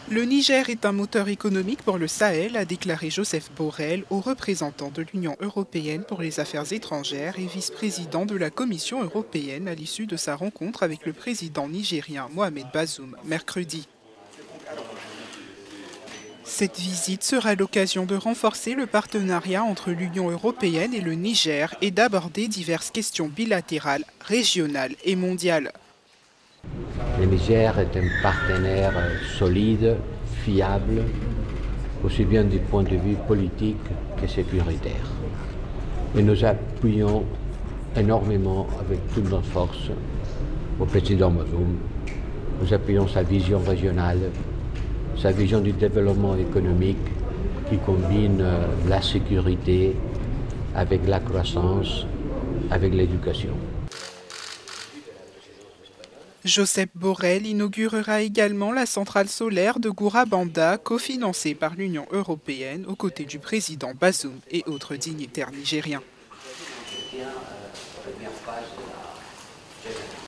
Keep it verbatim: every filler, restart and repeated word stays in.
Le Niger est un moteur économique pour le Sahel, a déclaré Joseph Borrell, haut représentant de l'Union européenne pour les affaires étrangères et vice-président de la Commission européenne à l'issue de sa rencontre avec le président nigérien Mohamed Bazoum mercredi. Cette visite sera l'occasion de renforcer le partenariat entre l'Union européenne et le Niger et d'aborder diverses questions bilatérales, régionales et mondiales. Le Niger est un partenaire solide, fiable, aussi bien du point de vue politique que sécuritaire. Et nous appuyons énormément avec toutes nos forces au président Bazoum. Nous appuyons sa vision régionale, sa vision du développement économique qui combine la sécurité avec la croissance, avec l'éducation. Joseph Borrell inaugurera également la centrale solaire de Gourabanda, cofinancée par l'Union européenne, aux côtés du président Bazoum et autres dignitaires nigériens.